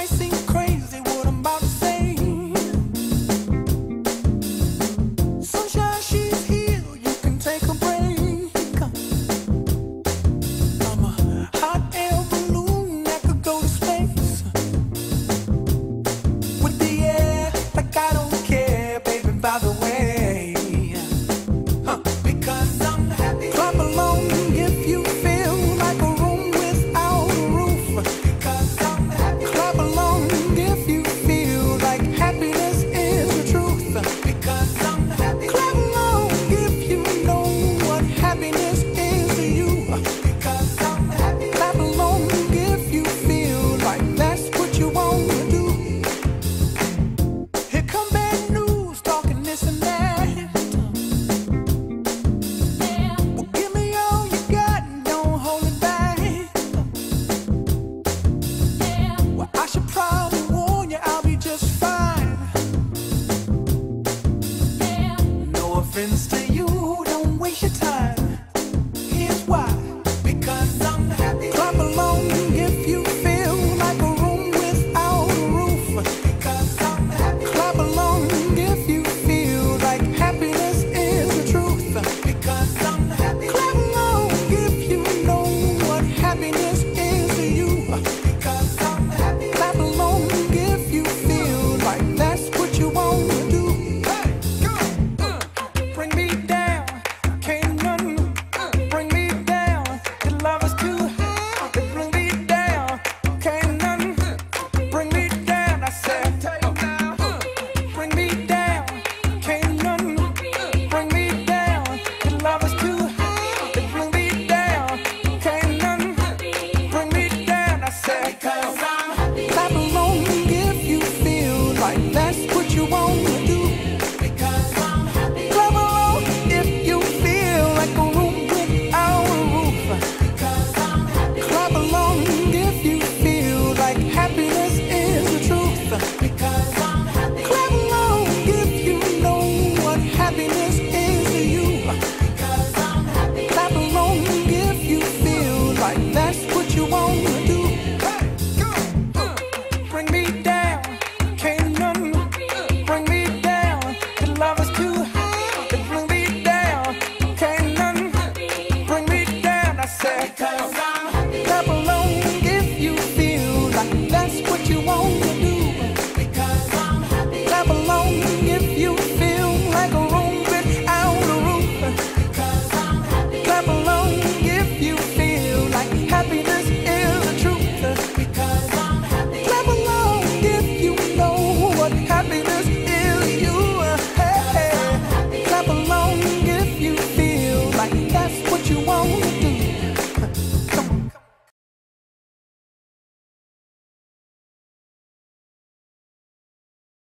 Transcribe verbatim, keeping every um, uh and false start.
seem crazy what I'm about to say. Sunshine, she's here, you can take a break. I'm a hot air balloon that could go to space. With the air, like I don't care, baby, by the way. Huh. Because I'm happy. Clap along if you feel like a room without a roof. Because I'm happy. Clap along if you feel like happiness is the truth. Because I'm happy. Clap along if you know what happiness is to you. Because I'm happy. Clap along if you feel like that's what you want to do. Here come bad news, talking this and that. Well, give me all you got and don't hold it back. Well, I should probably warn you, I'll be just fine. No offense to you, don't waste your time. Here's why. Because I'm happy. Clap along if you feel like a room without a roof. Because I'm happy. Clap along if you feel like happiness is the truth. Because I'm happy. Clap along if you know what happiness is to you. Because I'm happy. Clap along if you feel like that's what you want to do. Hey, go, uh, bring me down, can't none bring me down. Your love is too high, it bring me down, can't none bring me down. I said, uh, bring me down, can't none bring me down. Your love is too high, it bring me down, can't none bring me down. I said, because I'm happy. Clap along if you feel like that's what you want to do. Because I'm happy. Clap along if you feel like a room without a roof. Because I'm happy. Clap along if you feel like happiness is the truth. Because I'm happy. Clap along if you know what happiness is to you. Because I'm happy. Clap along if you feel like that's what you want to do. Hey, go, uh, bring me down, can't none bring me down. Your love is too high, it bring me down, can't none bring me down. I said, because I'm happy. Clap along if you feel like that's what you want to do. Because I'm happy. Clap along if you feel like a room without a roof. Because I'm happy. Clap along if you feel like happiness is the truth. Because I'm happy. Clap along if you know what happiness